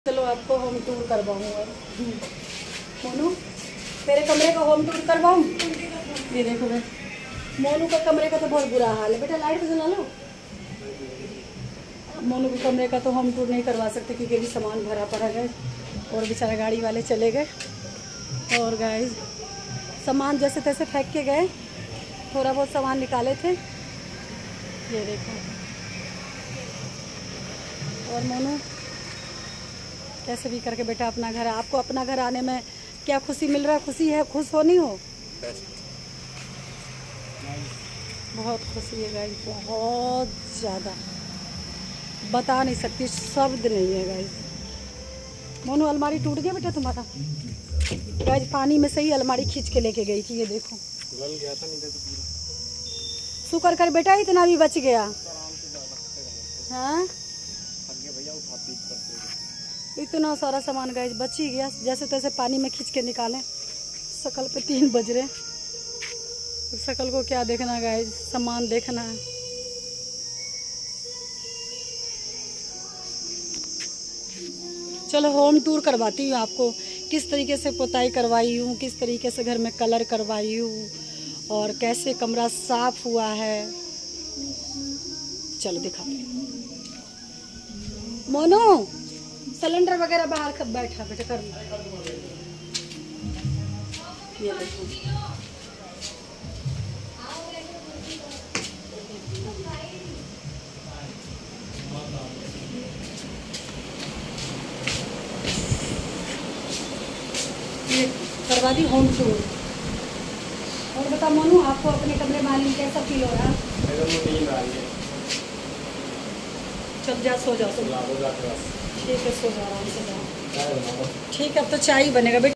चलो आपको home tour करवाऊँ। Monu तेरे कमरे का होम टूर करवाऊँ। ये देखो भाई मोनू का कमरे का तो बहुत बुरा हाल है। बेटा लाइट तो जला लो। मोनू के कमरे का तो होम टूर नहीं करवा सकते क्योंकि अभी सामान भरा पड़ा है और बेचारा गाड़ी वाले चले गए। और गाइस सामान जैसे तैसे फेंक के गए, थोड़ा बहुत सामान निकाले थे। ये देखो। और मोनू कैसे भी करके बेटा अपना घर, आपको अपना घर आने में क्या खुशी मिल रहा है? खुशी है, खुश हो नहीं हो? बहुत खुशी है गाइस, बहुत ज़्यादा बता नहीं सकती, शब्द नहीं है गाइस। मोनू अलमारी टूट गया बेटा तुम्हारा। गाइस पानी में से ही अलमारी खींच के लेके गई थी। ये देखो गल गया था, नहीं तो पूरा शुक्र कर बेटा इतना भी बच गया। हाँ इतना सारा सामान गाइस बच ही गया, जैसे तैसे पानी में खींच के निकालें। शकल पे 3 बज रहे। शकल को क्या देखना गाइस, सामान देखना है। चलो होम टूर करवाती हूँ आपको, किस तरीके से पुताई करवाई हूँ, किस तरीके से घर में कलर करवाई हूँ और कैसे कमरा साफ हुआ है। चलो दिखाते हैं। मोनू सिलेंडर वगैरह बाहर कब बैठा बेटा कर। ये देखो ये करवा दी होम टूर। और बता मोनू आपको अपने कमरे मालिक कैसा फील हो रहा है? नींद आ रही है। चल जा सो जाओ। ठीक है सो जाओ, आराम से जाओ। ठीक है अब तो चाय ही बनेगा बेटा।